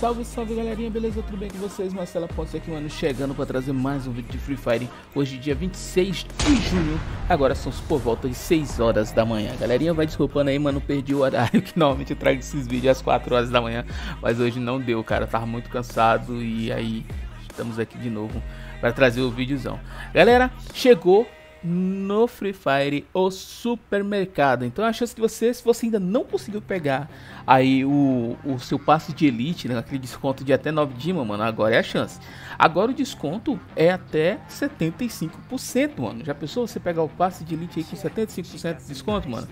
Salve, salve galerinha, beleza? Tudo bem com vocês? Marcelo Pontes aqui, mano, chegando para trazer mais um vídeo de Free Fire. Hoje, dia 26 de junho, agora são por volta de 6 horas da manhã. Galerinha, vai desculpando aí, mano, perdi o horário que normalmente eu trago esses vídeos às 4 horas da manhã. Mas hoje não deu, cara, tava muito cansado e aí estamos aqui de novo para trazer o videozão. Galera, chegou no Free Fire o supermercado. Então a chance de você, se você ainda não conseguiu pegar aí o seu passe de elite, né, aquele desconto de até 9 dimas, mano, agora é a chance. Agora o desconto é até 75%, mano. Já pensou você pegar o passe de elite aí com 75% de desconto, mano?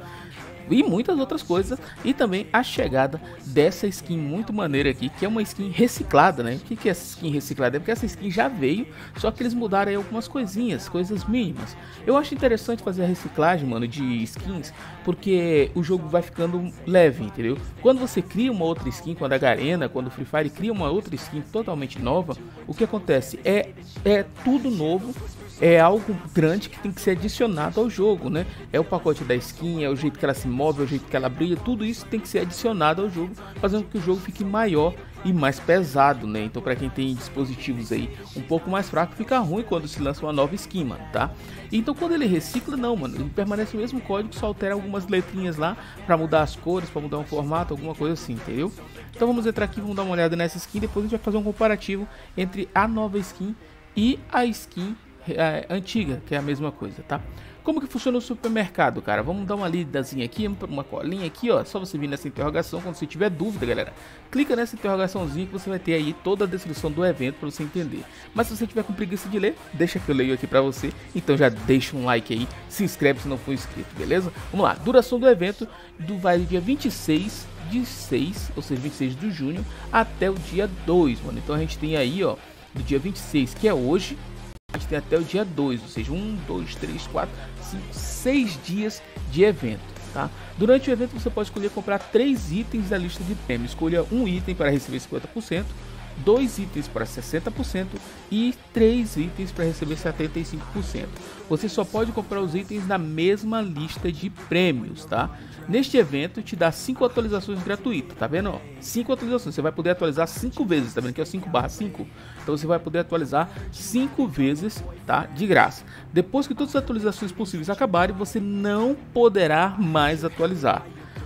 E muitas outras coisas, e também a chegada dessa skin muito maneira aqui, que é uma skin reciclada, né? O que é essa skin reciclada? É porque essa skin já veio, só que eles mudaram aí algumas coisinhas, coisas mínimas. Eu acho interessante fazer a reciclagem, mano, de skins, porque o jogo vai ficando leve, entendeu? Quando você cria uma outra skin, quando a Garena, quando o Free Fire cria uma outra skin totalmente nova, o que acontece? É tudo novo. É algo grande que tem que ser adicionado ao jogo, né? É o pacote da skin, é o jeito que ela se move, é o jeito que ela brilha, tudo isso tem que ser adicionado ao jogo, fazendo com que o jogo fique maior e mais pesado, né? Então para quem tem dispositivos aí um pouco mais fraco, fica ruim quando se lança uma nova skin, mano, tá? Então quando ele recicla, não, mano, ele permanece o mesmo código, só altera algumas letrinhas lá para mudar as cores, para mudar um formato, alguma coisa assim, entendeu? Então vamos entrar aqui, vamos dar uma olhada nessa skin, depois a gente vai fazer um comparativo entre a nova skin e a skin antiga, que é a mesma coisa, tá? Como que funciona o supermercado, cara? Vamos dar uma lidazinha aqui, uma colinha aqui, ó. Só você vir nessa interrogação, quando você tiver dúvida, galera, clica nessa interrogaçãozinha que você vai ter aí toda a descrição do evento para você entender. Mas se você tiver com preguiça de ler, deixa que eu leio aqui para você. Então já deixa um like aí, se inscreve se não for inscrito, beleza? Vamos lá, duração do evento vai do dia 26 de 6, ou seja, 26 de junho, até o dia 2, mano. Então a gente tem aí, ó, do dia 26, que é hoje, a gente tem até o dia 2, ou seja, 1, 2, 3, 4, 5, 6 dias de evento, tá? Durante o evento você pode escolher comprar 3 itens da lista de prêmios. Escolha um item para receber 50%, 2 itens para 60% e 3 itens para receber 75%. Você só pode comprar os itens na mesma lista de prêmios, tá? Neste evento te dá 5 atualizações gratuitas, tá vendo? Ó, 5 atualizações, você vai poder atualizar 5 vezes, tá vendo que é o 5/5? Então você vai poder atualizar 5 vezes, tá? De graça. Depois que todas as atualizações possíveis acabarem, você não poderá mais atualizar.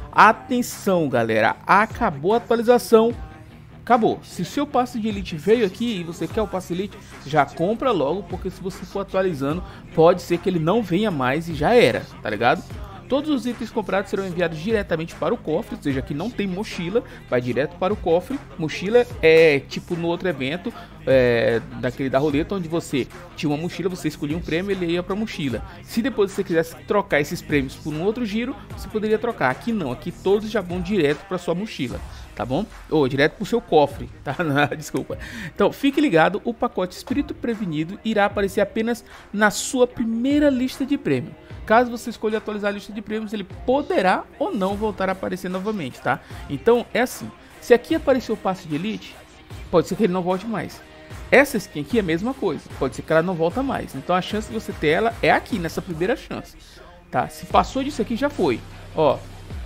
Atenção, galera, acabou a atualização. Acabou. Se o seu passe de elite veio aqui e você quer o passe elite, já compra logo, porque se você for atualizando, pode ser que ele não venha mais e já era, tá ligado? Todos os itens comprados serão enviados diretamente para o cofre, ou seja, aqui não tem mochila, vai direto para o cofre. Mochila é tipo no outro evento, daquele da roleta, onde você tinha uma mochila, você escolhia um prêmio e ele ia para a mochila. Se depois você quisesse trocar esses prêmios por um outro giro, você poderia trocar. Aqui não, aqui todos já vão direto para sua mochila, tá bom? Ou direto pro seu cofre, tá? Desculpa. Então, fique ligado, o pacote Espírito Prevenido irá aparecer apenas na sua primeira lista de prêmio. Caso você escolha atualizar a lista de prêmios, ele poderá ou não voltar a aparecer novamente, tá? Então, é assim, se aqui apareceu o passe de elite, pode ser que ele não volte mais. Essa skin aqui é a mesma coisa, pode ser que ela não volta mais. Então, a chance de você ter ela é aqui, nessa primeira chance, tá? Se passou disso aqui, já foi. Ó,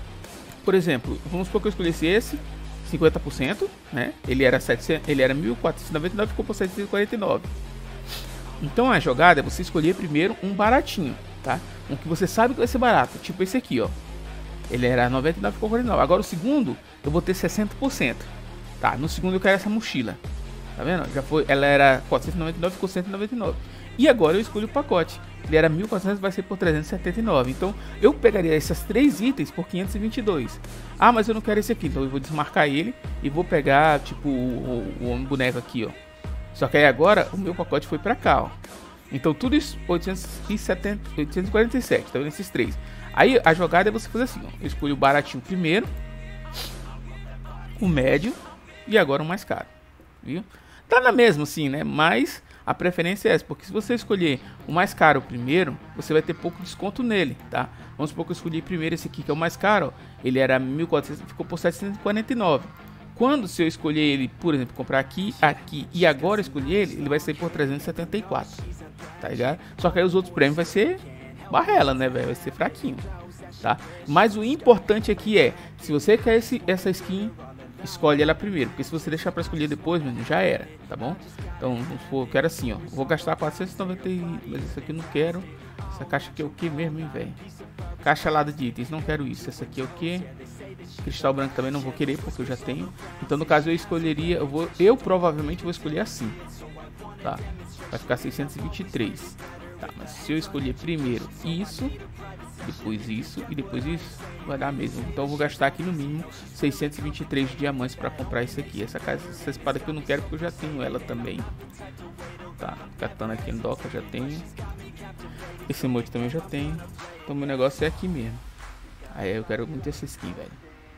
por exemplo, vamos supor que eu escolhesse esse, 50%, né? Ele era 1.499, ficou por 749. Então a jogada é você escolher primeiro um baratinho, tá? Um que você sabe que vai ser barato, tipo esse aqui, ó. Ele era 99, ficou 49. Agora o segundo eu vou ter 60%, tá? No segundo eu quero essa mochila, tá vendo? Já foi, ela era 499, ficou 199. E agora eu escolho o pacote. Ele era 1.400, vai ser por 379. Então eu pegaria esses 3 itens por 522. Ah, mas eu não quero esse aqui, então eu vou desmarcar ele e vou pegar tipo o boneco aqui, ó. Só que aí agora o meu pacote foi pra cá, ó. Então tudo isso 847, tá vendo esses 3? Aí a jogada é você fazer assim, ó. Eu escolho o baratinho primeiro, o médio e agora o mais caro, viu? Tá na mesma assim, né? Mas a preferência é essa, porque se você escolher o mais caro primeiro, você vai ter pouco desconto nele, tá? Vamos supor que eu escolhi primeiro esse aqui, que é o mais caro, ó. Ele era 1.400, ficou por 749. Quando se eu escolher ele, por exemplo, comprar aqui e agora escolher ele vai sair por 374, tá ligado? Só que aí os outros prêmios vai ser barrela, né, velho? Vai ser fraquinho, tá? Mas o importante aqui é, se você quer essa skin, escolhe ela primeiro, porque se você deixar para escolher depois, mano, já era, tá bom? Então, vamos supor, eu quero assim, ó, vou gastar 490, mas isso aqui eu não quero. Essa caixa aqui é o que mesmo, hein, velho? Caixa lá de itens, não quero isso. Essa aqui é o que? Cristal branco também não vou querer, porque eu já tenho. Então, no caso, eu escolheria, eu provavelmente vou escolher assim, tá? Vai ficar 623. Tá, mas se eu escolher primeiro isso, depois isso e depois isso, vai dar mesmo. Então eu vou gastar aqui no mínimo 623 diamantes para comprar isso aqui. Essa espada aqui eu não quero porque eu já tenho ela também. Tá, katana aqui no dock eu já tenho. Esse emote também eu já tenho. Então meu negócio é aqui mesmo. Aí eu quero muito essa skin, velho.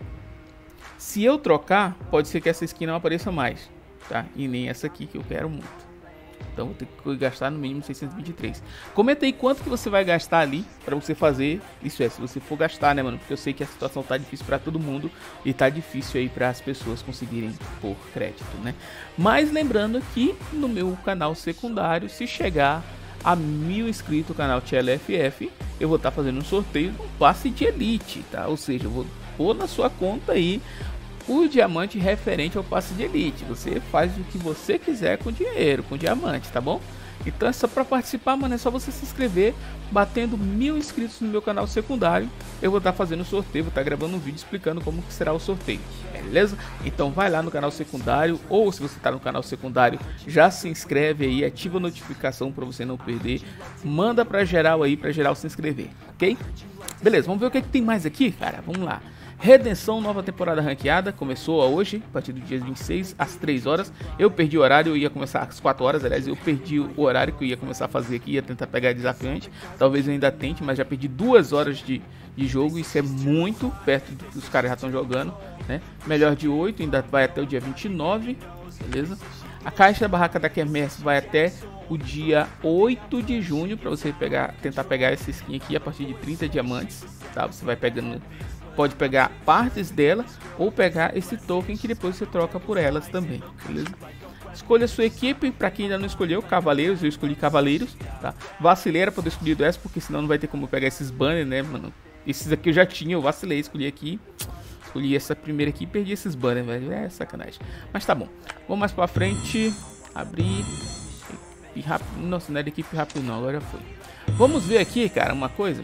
Se eu trocar, pode ser que essa skin não apareça mais, tá? E nem essa aqui que eu quero muito. Então vou ter que gastar no mínimo 623. Comenta aí quanto que você vai gastar ali pra você fazer. Isso é, se você for gastar, né, mano? Porque eu sei que a situação tá difícil pra todo mundo. E tá difícil aí para as pessoas conseguirem por crédito, né? Mas lembrando que no meu canal secundário, se chegar a 1000 inscritos no canal TLFF, eu vou estar fazendo um sorteio do passe de elite, tá? Ou seja, eu vou pôr na sua conta aí o diamante referente ao passe de elite. Você faz o que você quiser com dinheiro, com diamante, tá bom? Então é só para participar, mano, é só você se inscrever. Batendo 1000 inscritos no meu canal secundário, eu vou estar fazendo o sorteio, vou estar gravando um vídeo explicando como que será o sorteio, beleza? Então vai lá no canal secundário, ou se você está no canal secundário, já se inscreve aí, ativa a notificação para você não perder. Manda para geral aí, para geral se inscrever, ok? Beleza, vamos ver o que tem mais aqui, cara, vamos lá. Redenção, nova temporada ranqueada, começou hoje, a partir do dia 26, às 3 horas. Eu perdi o horário, eu ia começar às 4 horas, aliás, eu perdi o horário que eu ia começar a fazer aqui, ia tentar pegar desafiante. Talvez eu ainda tente, mas já perdi 2 horas de jogo, isso é muito perto do que os caras já estão jogando, né? Melhor de 8, ainda vai até o dia 29, beleza? A caixa da barraca da Quermesse vai até o dia 8 de junho, para você tentar pegar essa skin aqui a partir de 30 diamantes, tá? Você vai pegando... Pode pegar partes dela ou pegar esse token que depois você troca por elas também, beleza? Escolha a sua equipe, para quem ainda não escolheu, Cavaleiros, eu escolhi Cavaleiros, tá? Vacilei era para ter escolhido essa, porque senão não vai ter como pegar esses banners, né, mano? Esses aqui eu já tinha, eu vacilei, escolhi aqui. Escolhi essa primeira aqui e perdi esses banners, velho, é sacanagem. Mas tá bom, vamos mais pra frente, abrir, equipe rápido, nossa, não é de equipe rápido não, agora já foi. Vamos ver aqui, cara, uma coisa.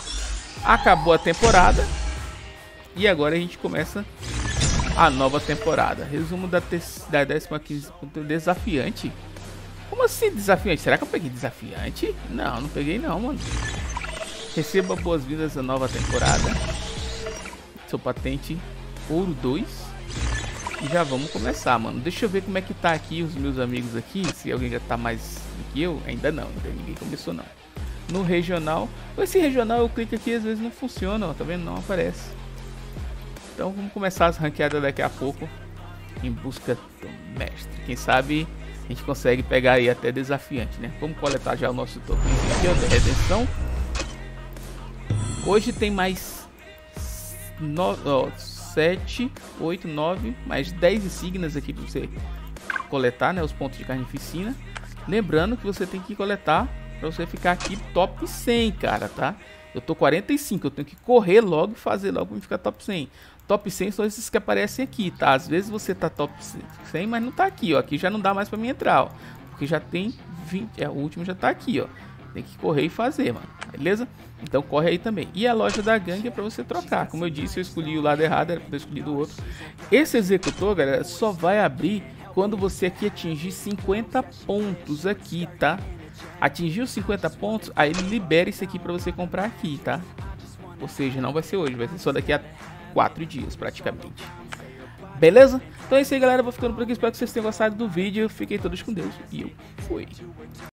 Acabou a temporada. E agora a gente começa a nova temporada. Resumo da 15ª desafiante. Como assim desafiante? Será que eu peguei desafiante? Não, não peguei não, mano. Receba boas-vindas à nova temporada. Seu patente ouro 2. E já vamos começar, mano. Deixa eu ver como é que tá aqui os meus amigos aqui. Se alguém já tá mais do que eu. Ainda não, ninguém começou não. No regional. Esse regional eu clico aqui, às vezes não funciona, ó. Tá vendo? Não aparece. Então vamos começar as ranqueadas daqui a pouco, em busca do mestre. Quem sabe a gente consegue pegar aí até desafiante, né? Vamos coletar já o nosso token aqui, ó, da redenção. Hoje tem mais 7, 8, 9, mais 10 insígnias aqui para você coletar, né? Os pontos de carnificina. Lembrando que você tem que coletar para você ficar aqui top 100, cara, tá? Eu tô 45, eu tenho que correr logo e fazer logo para ficar top 100. Top 100 são esses que aparecem aqui, tá? Às vezes você tá top 100, mas não tá aqui, ó. Aqui já não dá mais pra mim entrar, ó. Porque já tem 20, o último já tá aqui, ó. Tem que correr e fazer, mano. Beleza? Então corre aí também. E a loja da gangue é pra você trocar. Como eu disse, eu escolhi o lado errado, era pra ter escolhido o outro. Esse executor, galera, só vai abrir quando você aqui atingir 50 pontos aqui, tá? Atingiu 50 pontos, aí ele libera isso aqui pra você comprar aqui, tá? Ou seja, não vai ser hoje, vai ser só daqui a 4 dias praticamente. Beleza? Então é isso aí, galera. Eu vou ficando por aqui. Espero que vocês tenham gostado do vídeo. Fiquem todos com Deus. E eu fui.